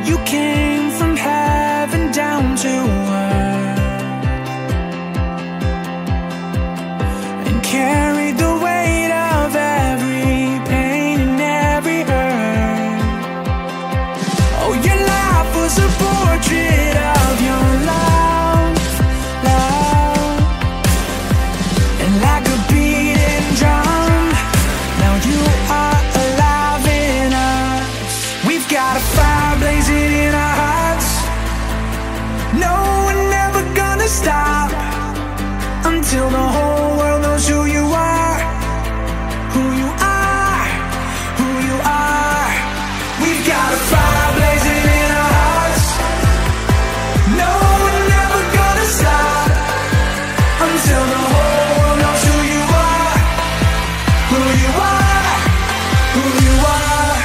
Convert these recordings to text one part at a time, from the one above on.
You came from heaven down to earth and carried the weight of every pain and every hurt. Oh, your life was a portrait of your love, love. And like a beating drum, now you are alive in us. We've got a fire blazing in our hearts. No, we're never gonna stop until the whole world knows who you are, who you are, who you are. We've got a fire blazing in our hearts. No, we're never gonna stop until the whole world knows who you are, who you are, who you are.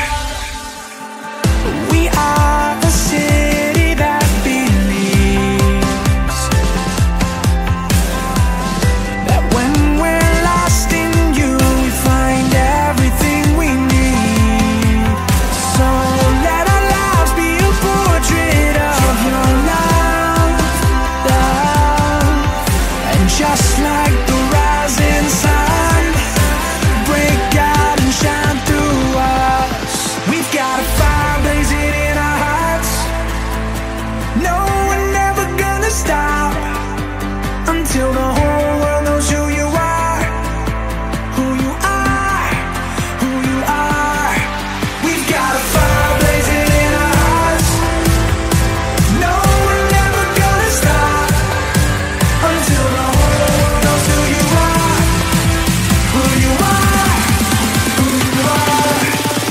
We are a city that believes that when we're lost in you, we find everything we need. So let our lives be a portrait of your love, love. And just like the rising sun, break out and shine through us. We've got a fire blazing in our hearts. No, we're never gonna stop until the whole world knows who you are, who you are, who you are. We've got a fire blazing in our hearts. No, we're never gonna stop until the whole world knows who you are, who you are, who you are.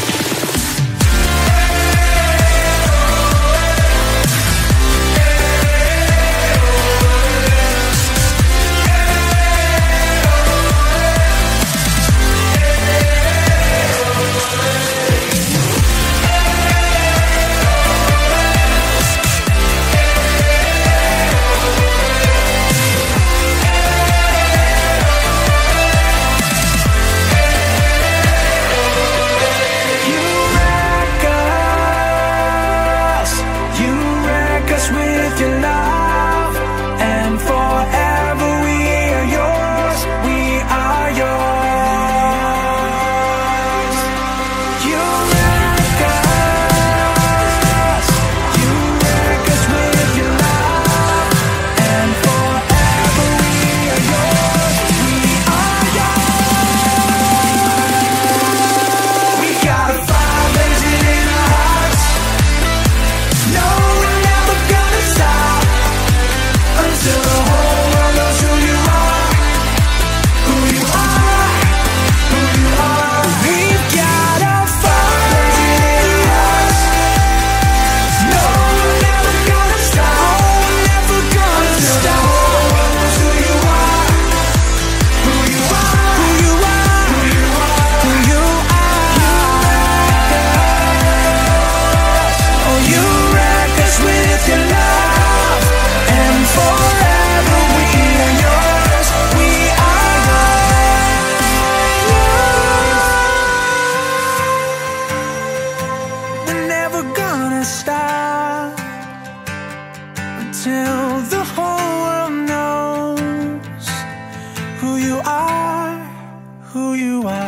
You wreck us with your love, and forever we are yours, we are yours. You wreck us with your love, and forever we are yours, we are yours. We got a fire blazing in our hearts. No, we're never gonna stop until the whole world knows who you are, who you are, who you are. We've got a fire blazing in us. No, we're never gonna stop, never gonna stop. The whole world knows who you are, who you are, who you are, who you are, who you are. Oh, you wreck us with your love, and forever we are yours, we are yours. We're never gonna stop until the whole world knows who you are, who you are.